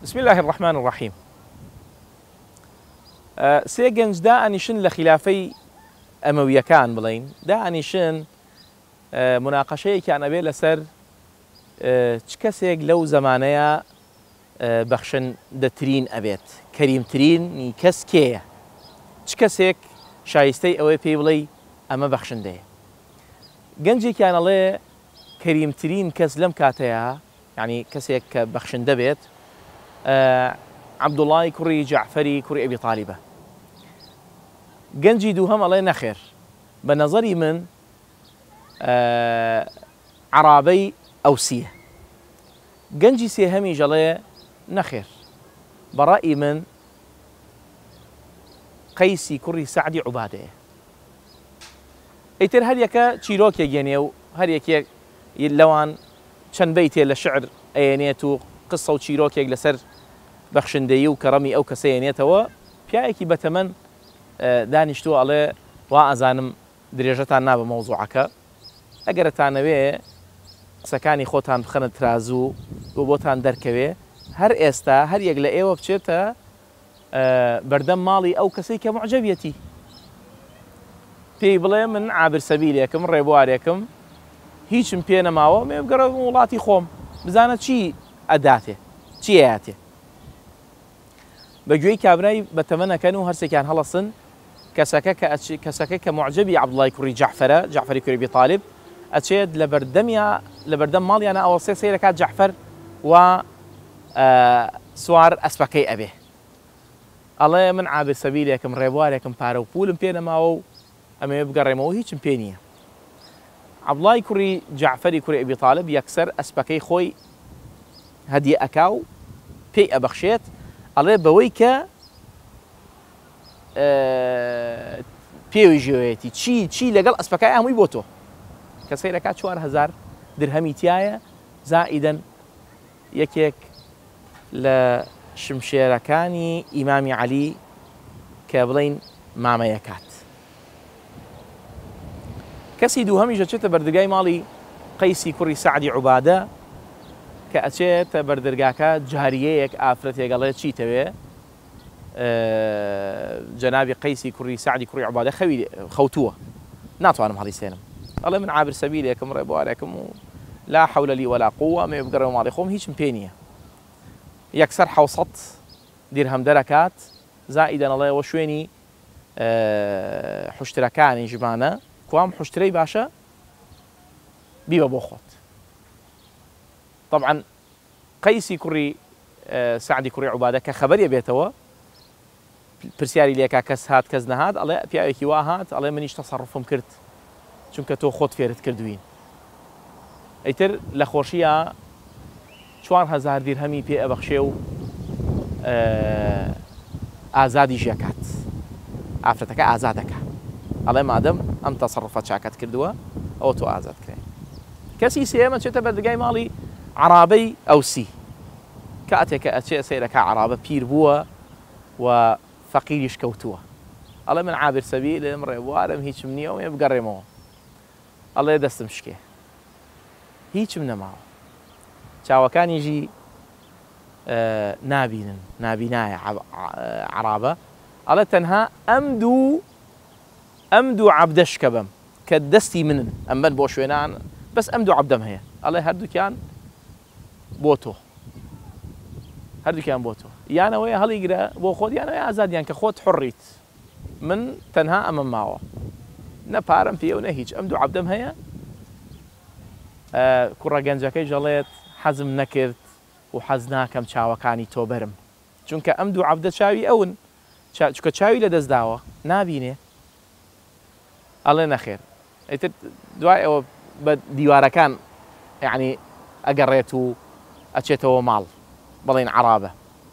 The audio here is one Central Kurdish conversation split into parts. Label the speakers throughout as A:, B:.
A: بسم الله الرحمن الرحيم. سێ گەنج دائەنیشن لە خلافەی ئەمەویەکان بڵین، دائەنیشن مناقەشەیەکیان ئەبێ لەسەر چ کەسێک لەو زەمانەیە بەخشندەترین ئەبێت، کەریمترینی کەس کێیە، چ کەسێک شایستەی ئەوەی پێی بڵێ ئەمە بەخشندەیە. گەنجێکیان ئەڵێ کەریمترین کەس لەم کاتەیە، یعنی کەسێک کە بەخشندە بێت، عەبدوڵڵای کوڕی جەعفەری کوڕی ئەبی طالیبە. گەنجی دووهەم ئەڵێ نەخێر، بە نەزەری من عەرابەی ئەوسیە. گەنجی سێهەمیش ئەڵێ نەخێر، بەڕای من قەیسی کوڕی سەعدی عوبادەیە. ئیتر هەر یەکە چیرۆکێک گێنێ و هەر یەکێک لەوان چەند بەیتێ لە شعر ئەیێنێت و قسە و چیرۆکێک لەسەر بەخشندەیی و کەڕەمی ئەو کەسەیەنێتەوە. پیاەکی بەتەمەن دانیشتووە ئەڵێ وا ئەزانم درێژەتان نابە مەوزوعەکە، ئەگەرتانەوێ قسەکانی خۆتان بخەنە ترازوو بۆ بۆتان دەرکەوێ، هەر ئێستا هەر یەک لە ئێوە بچێتە بەردەم ماڵی ئەو کەسەی کە معجەبیەتی، پێی بڵێ من عابر سەبیلێکم، ڕێبوارێکم، هیچم پێ نەماوە، مێ بگەڕە وڵاتی خۆم بزانە چی ئەداتێ، چی ئەیاتێ. بەگوێی کابرای بەتەمەنەکەن و هەرسێکیان هەڵەسن کەسەکە کە معجەبی عەبدوڵڵای کوڕی جەعفەرە، جەعفەری کوڕی ئەبی طالب، ئەچێت لە بەردەم ماڵیانە ئەوەسێ سەیرەکات جەعفەر و سوار ئەسپەکەی ئەبێ. ئەڵێ من عابر سەبیلێکم، ڕێبوارێکم، پارە و پولم پێ نەماوە و ئەمێ بگەڕێمەوە هیچم پێ نییە. عەبدوڵڵای کوڕی جەعفەری کوڕی ئەبی طالب یەکسەر ئەسپەکەی خۆی هەدیە ئەکا و پێی ئەبەخشێت، ئەڵێ بەوەی کە پێوی ژێوەیەتی چی لەگەڵ ئەسپەکەی هەمووی بۆ تۆ، کە سەیرەکات 4000 درهەمی تایە، زائیدەن یەکێک لە شمشێرەکانی ئیمامی عەلی کە بڵین مامەیەکات. کەسی دووهەمیش ئەچێتە بەردەرگای ماڵی قەیسی کوڕی سەعدی عوبادە کە ئەچێتە بەردەرگاکە جاریەیەک ئافرەتێک ئەڵێ چیتەوێ، جەنابی قەیسی کوڕی سەعدی کوڕی عوبادە خەوتووە، ناتوانم هەڵیسێنم. ئەڵێ من عابر سەبیلێکم، ڕێبوارێکم و لا حەولە لی وەلا قووە، مێ بگەڕێمە ماڵی خۆم هیچم پێ نییە. یەکسەر 700 دیرهەم دەرەکات، زائیدەن ئەڵێ ئەوە شوێنی حوشترەکانی ژمانە، کوام حوشترەی باشە بیبە بۆ خۆت. طبعا قەیسی کوڕی سەعدی کوڕی عوبادە کە خەبەریە بێتەوە، پرسیاری لێکا کەس هات کەس نەهات، ئەڵێ پیاوێکی وا هات، ئەڵێ منیش تەسەڕوفم کرد چونکە تۆ خۆت فێرت کردوین. ئەیتر لە خۆشیە 4000 دیرهەمی پێ ئەبەخشێ و ئازادی ژێکات، ئافرەتەکە ئازادەکە، ئەڵێ مادەم ئەم تەسەڕوفە چاکەت کردووە ئەوە تۆ ئازاد کرێ. کەسی سێمە چێتە بەردەرگای ماڵی عەرابەی ئەوسی، کاتێککە ئەچێ سەیرەکە عەرابە پیر بووە و فەقیریش کەوتووە، ئەڵێ من عابر سەبیلم، ڕێبوارم، هیچم نییە و مێ بگەڕێمەوە. ئەڵێ دەستم شکێ، هیچم نەماوە، چاوەکانیژی نابینن، نابینایە عەرابە، ئەڵێ تەنها ئەم دوو عەبدە شکە بم کە دەستی منن، ئەم بەن بۆ شوێنان، بەس ئەم دوو عەبدەم هەیە، ئەڵێ هەردووکیان بۆ تۆ، هەردووکیان بۆ تۆ، یانەوەی هەڵیگرە بۆ خۆت، یانەوەی ئازادیان کە خۆت حڕیت، من تەنها ئەمەم ماوە، نە پارەم پێ و نە هیچ، ئەم دوو عەبدەم هەیە. کوڕە گەنجەکەی ژەڵێت حەزم نەکرد و حەز ناکەم چاوەکانی تۆ بەرم، چونکە ئەم دوو عەبدە چاوی ئەون، چونکە چاوی لە دەستداوە نابینێ. ئەڵێ نەخێر. ئیتر دوای ئەوە بە دیوارەکان یعنی ئەگەڕێت و ئەچێتەوە ماڵ، بەڵێن عەرابە.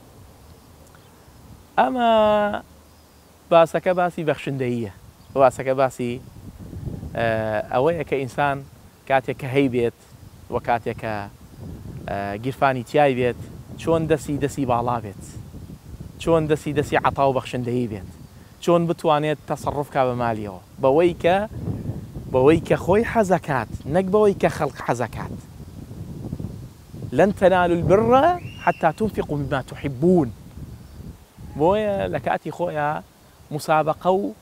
A: ئەمە باسەکە باسی بەخشندەییە، باسەکە باسی ئەوەیە کە ئینسان کاتێک کە هەی بێت و کاتێک کە گیرفانی تیای بێت، چۆن دەستی باڵا بێت، چۆن دەستی عەتا و بەخشندەیی بێت، چۆن بتوانێت تەسەڕوف کا بە مالیەوە، بەوەی کە خۆی حەزەکات، نەک بەوەی کە خەڵق حەزەکات. لن تنالوا البر حتى تنفقوا مما تحبون. بۆیە لە کاتی خۆیان مسابقە و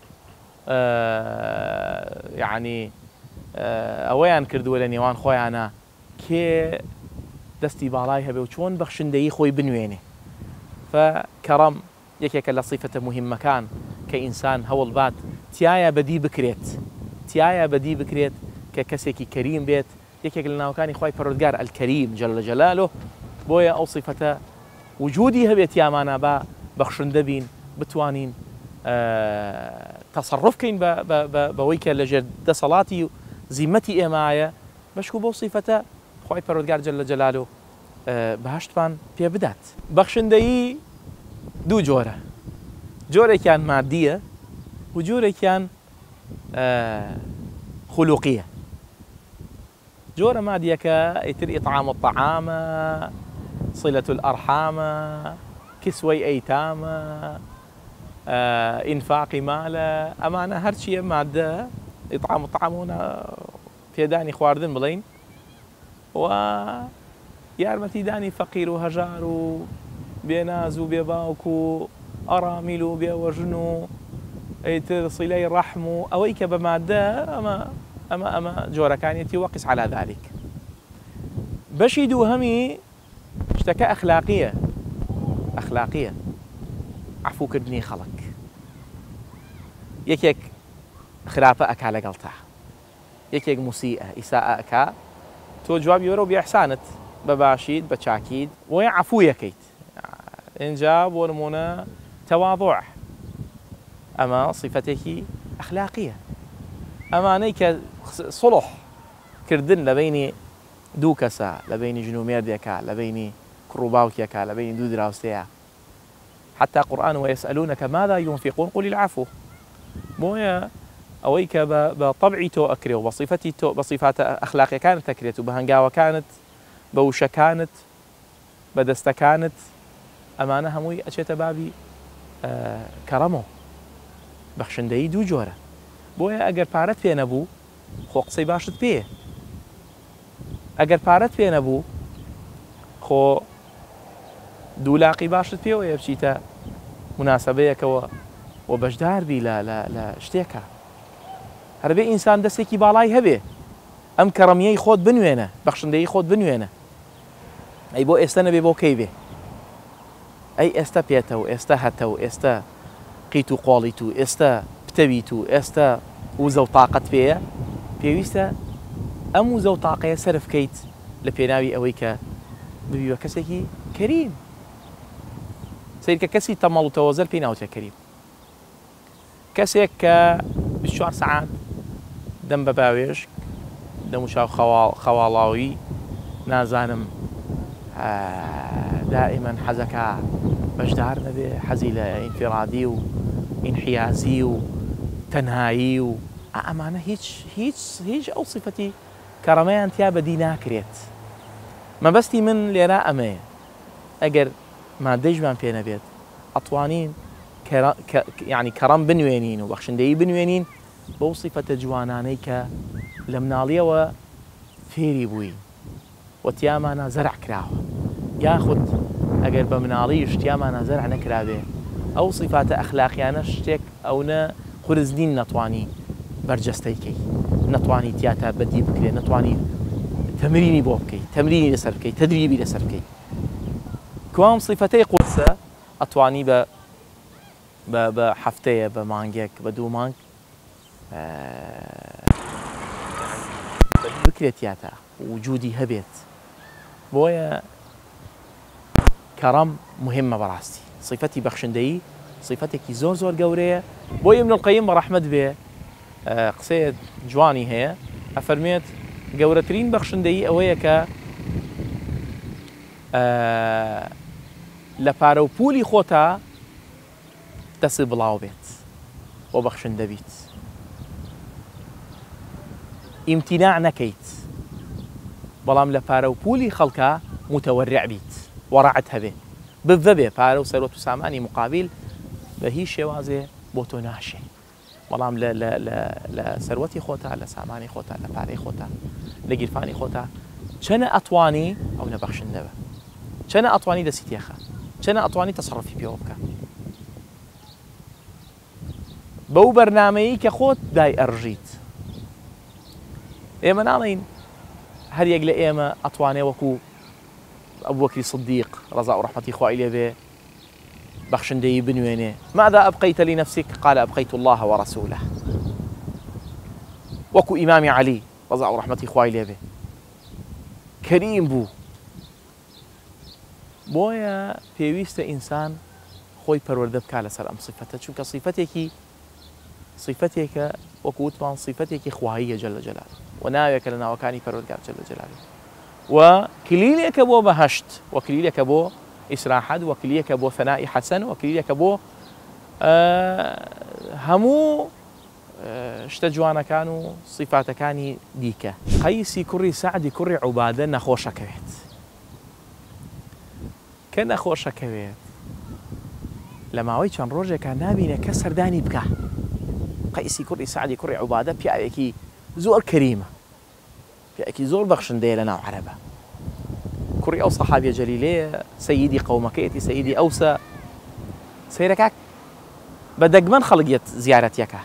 A: یعنی ئەوەیان کردووە لە نێوان خۆیانە کێ دەستی باڵای هەبێ و چۆن بەخشندەیی خۆی بنوێنێ. فکەڕەم یەکێکە لە صیفەتە مهمەکان کە ئینسان هەوڵ بات تایە بەدی بکرێت، تایە بەدی بکرێت کە کەسێکی کەریم بێت. یەکێک لە ناوەکانی خۆی پەروەردگار ئەلکەریم جەلە جەلالۆ. بۆیە ئەو صیفەتە وجودی هەبێت یامانە بە بەخشندە بین، بتوانین تەسەڕف بکەین بەوەی کە لەژێر دەسەڵاتی و زیمەتی ئێمایە. بەشکو بۆ صیفەتە خۆی پەروەردگار جەلە جەلالۆ بەهەشتمان پێ بدات. بەخشندەیی دوو جۆرە، جۆرێکیان مادیە و جۆرێکیان خولوقیە. جۆرە مادیەکە ئیتر ئیطعام الطعامە، صلة الأرحامە، کسوەی ئەیتامە، ئینفاقی مالە، ئەمانە هەرچیە مادە ئیطعام الطعامونە پێدانی خواردن بڵین و یارمەتیدانی فەقیر و هەژار و بێناز و بێباوک و ئەرامیل و بێوەژن و ئیتر سیلەی ڕەحم و ئەوەی کە بە مادە ئەمە جۆرەکانیەتی وەقیس على ذلك. بەشی دووهەمی شتەکە ئەخلاقیە، ئەخلاقیە، عەفوکردنی خەڵک. یەکێک خراپە ئەکا لەگەڵ تا، یەکێک موسیئە ئیساءە ئەکا، تۆ جوابی وەرە و بێحسانت بەباشیت بە چاکیت وەیە عەفوو یەکەیت. اینجا بۆ نمونە تەواضوع، ئەمە صیفەتێکی ئەخلاقیە. ئەمانەی کە سڵح کردن لە بینی دوو کەسە، لە بینی ژن و مێردێکە، لە بینی کوڕ و باوکێکە، لە بینی دوو دراوسەیە. حتى قورئان ويسألونك ماذا ينفقون قل العفو. بۆیە ئەوەی کە بە طبعی تۆ ئەکرێ و بەصیفەتی تۆ بەصیفاتە ئەخلاقیەکانت ئەکرێت و بە هەنگاوەکانت، بە وشەکانت، بە دەستەکانت، ئەمانە هەمووی ئەچێتە بابی کەڕەمەوە. بەخشندەیی دوو جۆرە. بۆیە ئەگەر پارەت پێ نەبوو خۆ قسەی باشت پێیە، ئەگەر پارەت پێ نەبوو خۆ دوولاقی باشت پێوەیە بچیتە مناسبەیەکەوە و بەشدار بی لە شتێکە. هەربێ ئینسان دەستێکی باڵای هەبێ، ئەم کەڕەمیەی خۆت بنوێنە، بەخشندەیی خۆت بنوێنە. ئەی بۆ ئێستا نەبێ بۆ کەی بێ، ئەی ئێستا پێێتەوە، ئێستا هەتەوە، ئێستا قیت و قۆڵیت و ئێستا پتەویت و ئێستا وزە و تااقەت پێیە. پێویستە ئەم وزە و تااقەیە سەرف بکەیت لە پێناوی ئەوەی کە ببیوە کەسێکی کەریم. سیرکە کەسی تەمەڵ و تەوەزەل پێی ناوتێ کەریم، کەسێک کە 24 سەعات دەم بە باوێژ، دەم و چاو خەواڵاوی، نازانم دائما حەزەکە بەشدار نەبێ، حەزی لە ئینفیرادی و ئینحیازی و تەنهایی و ئەمانە هیچ ئەو صیفەتی کەڕەمەیان تیا بەدی ناکرێت. مەبەستی من لێرە ئەمەیە، ئەگەر مادەیشمان پێ نەبێت ئەتوانین یعنی کەڕەم بنوێنین و بەخشندەیی بنوێنین بەو صیفەتە جوانانەی کە لە مناڵیەوە فێری بووین و تیامانە زەرع کراوە، یاخود ئەگەر بە مناڵیش تیامانە زەرع نەکرابێ ئەو صیفاتە ئەخلاقیانە شتێک ئەوە خورزنین نەتوانی بەرجەستەیکەی، نەتوانی تیاتە بەدی بکرێت، نەتوانی تەمرینی بۆ بکەیت، تەمرینی لەسەر بکەیت، تەدریبی لەسەر بکەیت. کەوام صیفەتەی قورسە ئەتوانی بە هەفتەیە، بە مانگێک، بە دوو مانگ بکرێت تیاتە وجودی هەبێت. بۆیە کەڕەم مهمە بەڕاستی. صیفەتی بەخشندەیی صیفەتێکی زۆر گەورەیە. بۆیە ابن القەیم بەڕەحمەت بێ قسەیە جوانی هەیە، ئەفەرمێت گەورەترین بەخشندەیی ئەوەیە کە لە پارە و پولی خۆتا دەست بڵاو بێت و بەخشندە بیت، ئیمتیناع نەکەیت، بەڵام لە پارە و پولی خەڵکە متەوەرع بیت، وەڕەعت هەبێ، ببە پارە و سەرۆت و سامانی مقابل بە هیچ شێوازێ بۆ تۆ ناشێ، بەڵام لە سەروەتی خۆتا، لە سامانی خۆتا، لە پارەی خۆتا، لە گیرفانی خۆتا چەنە ئەتوانی ئەو نەبەخشندەوە. چەنە ئەتوانی دەستی تێخە چەنە ئەتوانی تەسەڕەفی پێوە بکە بەو بەرنامەیەی کە خۆت دای ئەڕژیت ئێمە ناڵێین هەر یەک لە ئێمە ئەتوانێ وەکو ئەبوبەکری سیدیق ڕەزا و ڕەحمەتی خوای لێ بێ بەخشندەیی بنوێنێ ماذا أبقيت لنفسك قال أبقيت الله ورسوله وەکو ئیمامی عەلی ڕەزا و ڕەحمەتی خوای لێ بێ کەریم بوو بۆیە پێویستە ئینسان خۆی پەروەردە بکات لەسەر ئەم سیفەتە چونکە سیفەتێکە وەکو وتمان سیفەتێکی خواییە جەل جەلاله و ناوێکە لە ناوەکانی پەروەردگار جەل جەلاله و کلیلێکە بۆ بەهەشت و کلیلێکە بۆ ئیسراحەت و کلیلێکە بۆ فەنائی حەسەن و کلیلێکە بۆ هەموو شتە جوانەکان و سیفاتەکانی دیکە قەیسی کوڕی سەعدی کوڕی عوبادە نەخۆشەکەوێت کە نەخۆشەکەوێت لە ماوەی چەند ڕۆژێکە نابینێ کە سەردانی بکە قەیسی کوڕی سەعدی کوڕی عوبادە پیاوێکی زۆر کەریمە پیاوێکی زۆر بەخشندەیە لە ناو عەرەبە کوڕی ئەو سەحابیە جەلیلەیە سەییدی قەومەکەیەتی سەییدی ئەوسە سەیرەکە بە دەگمەن خەڵک زیارەتیەکە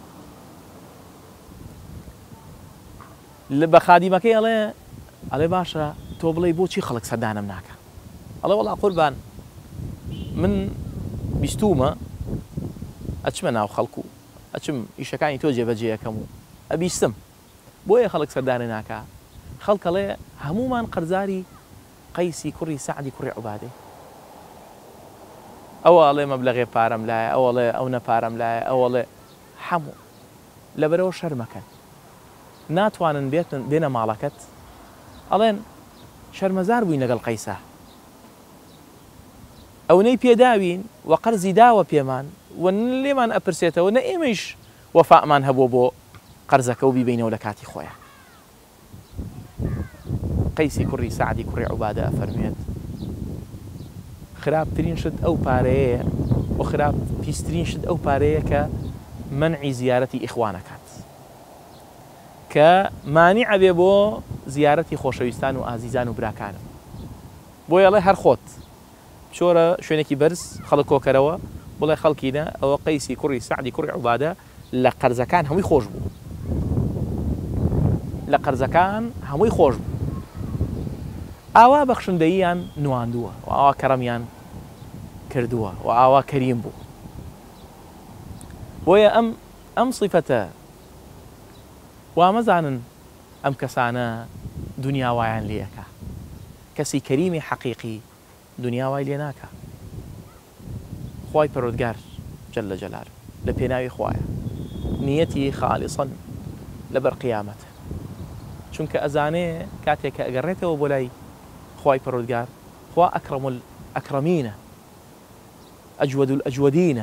A: بە خادیمەکەی ئەڵێ باشە تۆ بڵێ بۆچی خەڵک سەردانم ناکە ئەڵێ وەڵا قوربان من بیستومە ئەچمە ناو خەڵکو ئەچم ئیشەکانی تۆ جێبەجێیەکەم و ئەبیستم بۆیە خەڵک سەردانە ناکە خەڵکەڵێ هەمومان قەرزاری قەیسی کوڕی سەعدی کوڕی عوبادەی ئەوە ئەڵێ مەبلەغێ پارەم لایە ئەوەڵێ ئەو نەپارەم لایە ئەوەڵێ هەموو لەبەرەوە شەرمەکەن ناتوانن بێنە ماڵەکەت ئەڵێن شەرمەزار بووین لەگەڵ قەیسە ئەوەی پێداوین و قەرزی داوە پێمان و لێمان ئەپرسێتەوە نە ئێمەش وەفامان هەبوو بۆ قەرزەکە و بیبینەوە لە کاتی خۆیان قەیسی کوڕی سەعدی کوڕی عوبادە ئەفەرمێت خراپترین شت ئەو پارەیە و خراپ پیسترین شت ئەو پارەیە کە منعی زیارەتی ئیخوانەکات کە مانیع بێ بۆ زیارەتی خۆشەویستان و ئازیزان و براکانم بۆیە ئەڵێ هەر خۆت شۆرە شوێنێکی بەرز خەڵک کۆکەرەوە بڵێ خەڵکینە ئەوە قەیسی کوڕی سەعدی کوڕی عوبادە لە قەرزەکان هەمووی خۆش بوو لە قەرزەکان هەمووی خۆش بوو ئاوا بەخشندەییان نواندووە و ئاوا کەڕەمیان کردووە و ئاوا کەریم بوو بۆیە ئەم سیفەتە وامەزانن ئەم کەسانە دنیا وایان لێەکە کەسی کەریمی حەقیقی دنیا وای لێ ناکە خوای پەروەردگار جەل جەلاله لە پێناوی خوایە نیەتی خاڵیسەن لەبەر قیامەت چونکە ئەزانێ کاتێک کە ئەگەڕێتەوە بۆ لای خوای پەروەردگار خوا ئەکرەم الئەکرەمینە ئەجوەد الئەجوەدینە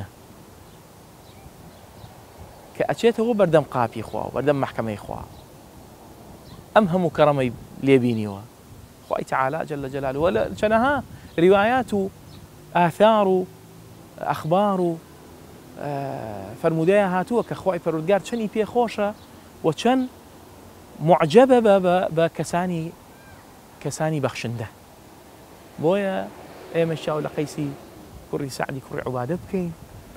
A: کە ئەچێتەوە بەردەم قاپی خوا و بەردەم مەحکەمەی خوا ئەم هەموو کەڕەمەی لێبینیوە خوای تەعالا جەل جەلاله وە چەنەها ریوایات و ئاثار و ئەخبار و فەرمودەیە هاتووە کە خوای پەروەردگار چەندی پێخۆشە و چەند معجبە بە کەسانی بەخشندە بۆیە ئێمە چاو لە قەیسی کوڕی سەعدی کوڕی عوبادە بکەین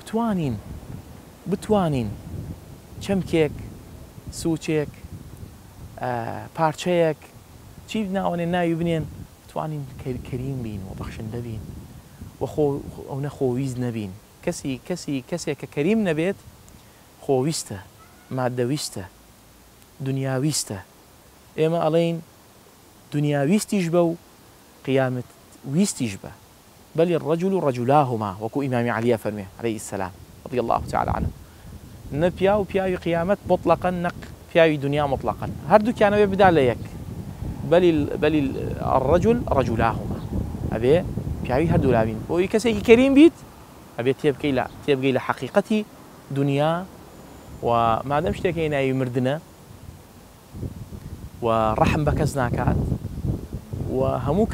A: بتوانین چەمکێک سوچێک پارچەیەک چی ناوانێن ناوی بنێن بتوانین کەریم بین و بەخشندە بین و ئەو نەخۆویست نەبین کەسێک کە کەریم نەبێت خۆویستە مادەویستە دنیاویستە ئێمە ئەڵێین دنیاویستیش بە و قیامەت ویستیش بە بەلی الرەجل رەجولاهما وەکو ئیمامی عەلی فەرمێ عەلەیهی السەلام رضی الله تعالی عنه نە پیا و پیاوی قیامەت مطلقاً نەق پیاوی دنیا مطلقاً هەردووکیانە بێ بدا لە یەک بەلی الرەجل رەجولاهما ئەبێ پیاوی هەردوو لابین بۆی کەسێکی کەریم بیت ئەبێ تێبگەی لە حەقیقەتی دنیا و مادەم شتێکی ناوی مردنە و ڕەحم بە کەس ناکات و هەموو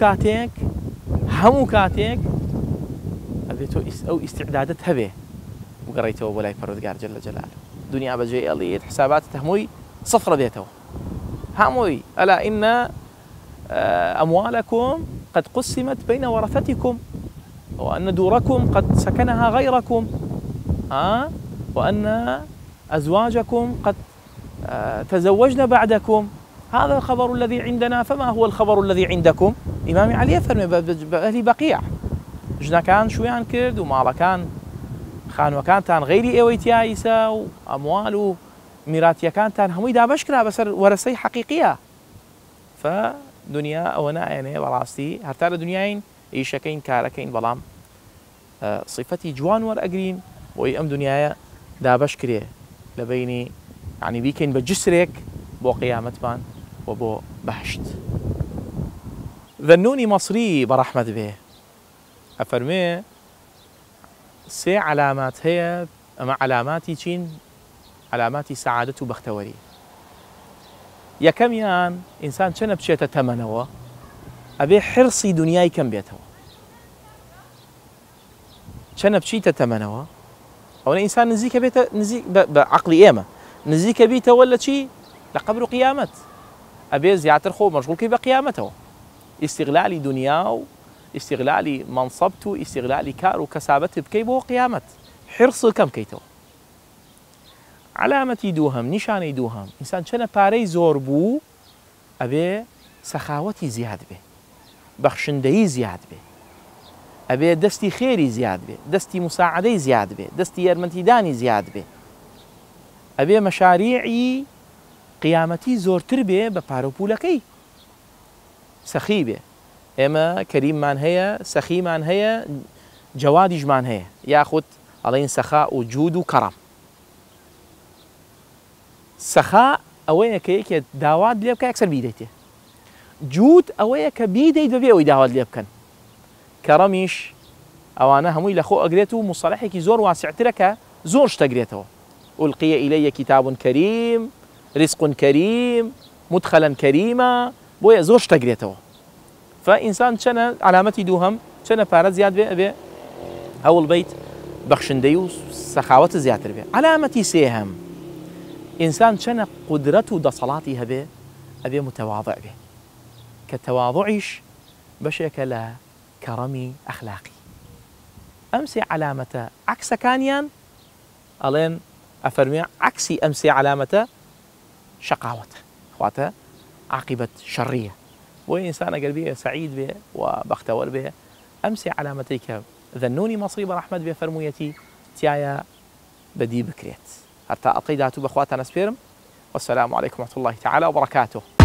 A: کاتێک ئەبێت ئەو ئیستیعدادت هەبێ بگەڕێیتەوە بۆ لای پەروەردگار جەل جەلاله دنیا بەجێ ئەڵێت حساباتت هەمووی سەفرە بێتەوە هەمووی ئەلا ئینە أموالكم قد قسمت بين ورثتكم، وأن دوركم قد سكنها غيركم، وأن أزواجكم قد تزوجن بعدكم. هذا الخبر الذي عندنا، فما هو الخبر الذي عندكم؟ إمام علي فرمي بأهل بقيع جنا كان شويان كرد ومالكان خانوكانتان غيري ئێوەی ئیسا و ئەموال و میراتیەکانتان هەمووی دابەشکرا بەسەر وەرەسەی حەقیقیە. فدنیا ئەوە نایەنێ بەڕاستی هەرتا لە دنیاین ئیشەکەین کارەکەین، بەڵام صفەتی جوان وەرئەگرین بۆی ئەم دنیاە دابەش کرێ لە بینی یعنی بیکەین بە جسرێک بۆ قیامەتمان و بۆ بەهشت. ذەنوونی مەسری بەڕەحمەت بێ ئەفەرمێ سێ علامات هەیە، ئەمە علاماتی چین؟ علاماتی سەعادەت و بەختەوەری. یەکەمیان ئینسان چەنە بچێتە تەمەنەوە ئەبێ حرسی دنیای کەم بێتەوە. چەنە بچیتە تەمەنەوە ئەوەنە ئینسان نزیکە بێتە نزیک بە عەقلی ئێمە نزیکە بیتەوە لە چی؟ لە قەبر و قیامەت. ئەبێ زیاتر خۆ مەشغوڵکەی بە قیامەتەوە، ئیستیغلالی دنیا و ئیستیغلالی مەنسەبت و ئیستیغلالی کار و کەسابەت بکەی بۆ قیامەت، حرسڵ کەم بکەیتەوە. علامەتی دووهەم، نیشانەی دووهەم، ئینسان چەنە پارەی زۆر بوو ئەبێ سەخاوەتی زیاد بێ، بەخشندەیی زیاد بێ، ئەبێ دەستی خێری زیاد بێ، دەستی موساعدەی زیاد بێ، دەستی یارمەتیدانی زیاد بێ، ئەبێ مەشاریعی قیامەتی زۆرتر بێ بە پارە و پوولەکەی، سەخی بێ. ئێمە کەریممان هەیە، سەخیمان هەیە، جەوادیشمان هەیە، یاخود ئەڵێن سەخا و جود و کەڕەم. سەخا ئەوەیە کە یەکێت داوات لێ بکە یەکسەر بیدەیتێ، جود ئەوەیە کە بیدەیت بەبێ ئەوەی داوات لێ بکەن، کەڕەمیش ئەوانە هەمووی لە خۆ ئەگرێت و مصطلحێکی زۆر واسعترە کە زۆر شتەگرێتەوە. ئولقیە ئیلەیە کیتاب کەریم، ڕزق کەریم، مدخەلەن کەریمە، بۆیە زۆر شتەگرێتەوە. فئینسان چەنە علامەتی دووهەم چەنە پارە زیاد بێ ئەبێ هەوڵ بیت بەخشندەی و سەخاوەت زیاتر بێ. علامەتی سێهەم ئینسان چەنە قودرەت و دەسەڵاتی هەبێ ئەبێ متەواضع بێ، کە تەواضعیش بەشێکە لە کەڕەمی ئەخلاقی. ئەم سێ علامەتە عەکسەکانیان ئەڵێن ئەفەرمێ عەکسی ئەم سێ علامەتە شەقاوەتە، خواتە عاقبەت شەڕیە. بۆیە ئینسان ئەگەر بێ سەعید بێ و بەختەوەر بێ ئەم سێ علامەتەی کە ذەنوونی مەسری بەڕەحمەت بێ فەرموویەتی تایە بەدی بکرێت. هەتا ئەڵقەی داهاتوو بەخواتان ئەسپێرم. والسلام عليكم ورحمة الله تعالى وبركاته.